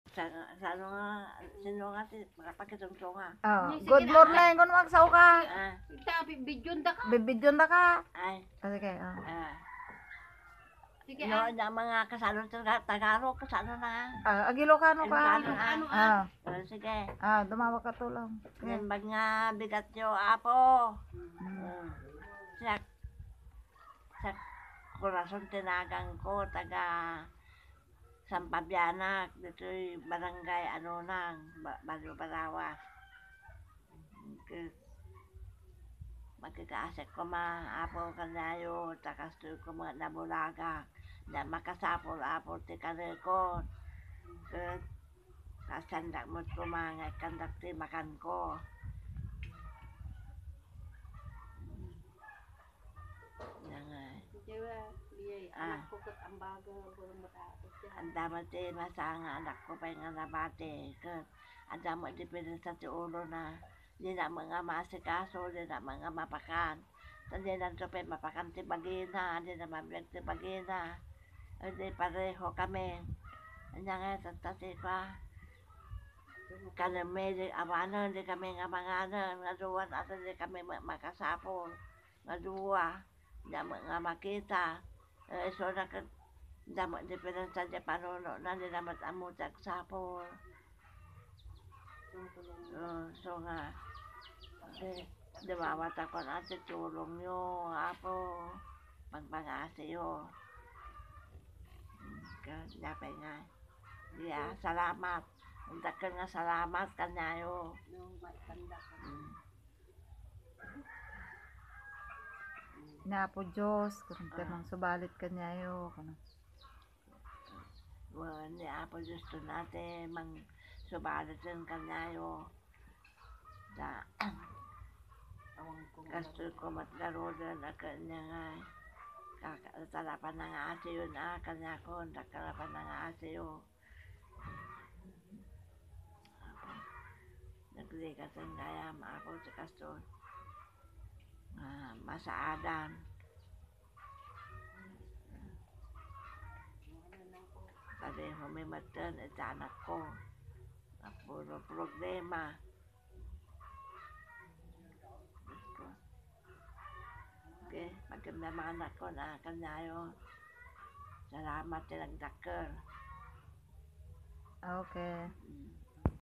Sa ano nga, sino nga, makapagkitungtong nga. Oh, good morning kun magsaw ka. Sabi, bidyon da ka. Bibidyon na ka. Ay, Sige, Sige, no, na mga kasalo Tagalog, kasalo na. Agilokano ka. Ilocano, sige. Dumawa ka tulong. Yan bag nga bigat yo, apo. Sa, sa Corazon Tinagang ko, taga Sampabianak, dito'y barangay ano nang, Barrio Barawas. Magkakaasik ko apo kanyayo, takas to ko mga nabulaga, na makasapol apo ti karekot. Kasandak mo ko mga kandak ti makan ko. Pukot ang bago, gulong matapos yan. Ang damat ti masanga anak ko pa nga nabate. Ang damat ti pinasa ti ulo na di na mga masikaso, di na mga mapakan. Hindi na ito pa mapakan ti bagina, di na mabiyag ti bagina. Hindi pareho kami. Anya nga tatati pa. Kanami, di awanan, di kami nga manganan, nga duwan at di kami makasapol. Nga duwa, di mga makita. So na damat di pinasa di panuno na di naman amutag sapol. So nga, dumawat ako natin tulong nyo, apo, magpangasi yo. Dapat nga, salamat. Ang dakil nga salamat kanyayo. Napo Diyos, kung kanang subalit kanyayo. Ni apo gusto natin, mang subalit din kanyayo. Gusto ko matlaro din na kanya nga. Kakalapan na nga asa yun kanya ko, kakalapan na nga asa yun. Naglikas ang gaya, maapo sa kasto. Masaadan. Pareho may matan at anak ko. Puro problema. Okay, maganda mga anak ko na kanyayo. Salamat silang dakil. Okay.